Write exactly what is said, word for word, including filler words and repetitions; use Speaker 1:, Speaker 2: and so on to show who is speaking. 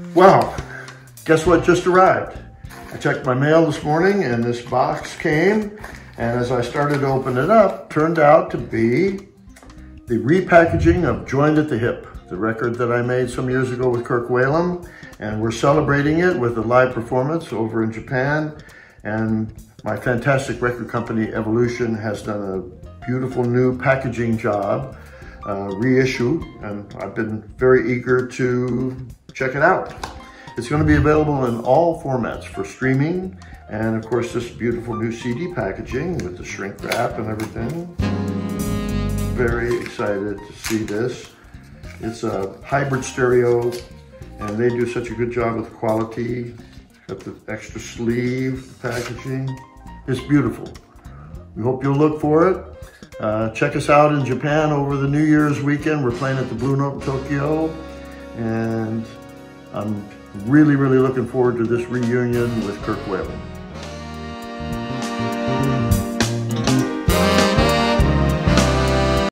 Speaker 1: Wow, guess what just arrived? I checked my mail this morning and this box came, and as I started to open it up, turned out to be the repackaging of Joined at the Hip, the record that I made some years ago with Kirk Whalum, and we're celebrating it with a live performance over in Japan. And my fantastic record company, Evolution, has done a beautiful new packaging job, uh, reissue, and I've been very eager to check it out. It's going to be available in all formats for streaming, and of course this beautiful new C D packaging with the shrink wrap and everything. Very excited to see this. It's a hybrid stereo, and they do such a good job with quality. Got the extra sleeve packaging. It's beautiful. We hope you'll look for it. Uh, check us out in Japan over the New Year's weekend. We're playing at the Blue Note in Tokyo, and I'm really, really looking forward to this reunion with Kirk Whalum.